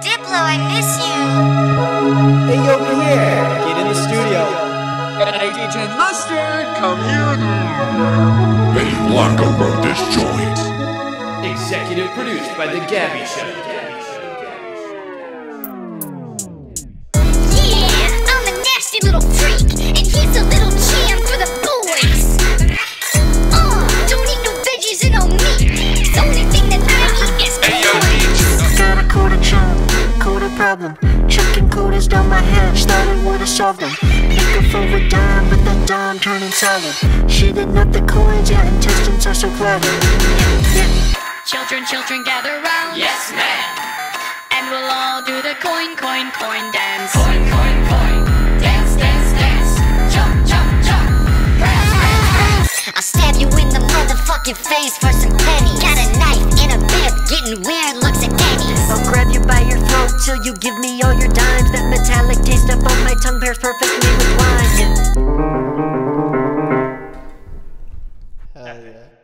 Diplo, I miss you. Hey, over here, get in the studio. And hey, DJ Mustard, come here. Benny Blanco wrote this joint. Executive produced by The Gabby Show. Yeah, I'm a nasty little freak, and he's a little jam for the boys. Don't eat no veggies and no meat. The only thing that I eat is boys. Got a quarter chunk, quarter problem. Chucking quarters down my head, started with a solve them. Looking for a dime, but that dime turning solid. Shitting up the coins, yeah, intestines are so clouded. Children, children, gather round. Yes, ma'am. And we'll all do the coin, coin, coin dance. Coin, coin, coin. Dance, dance, dance. Jump, jump, jump. Prance, prance, prance. I'll stab you in the motherfucking face for some pennies. Got a knife in a bib, getting weird looks at Denny's. I'll grab you by your throat till you give me all your dimes. That metallic taste up on my tongue pairs perfectly with wine. Hell yeah.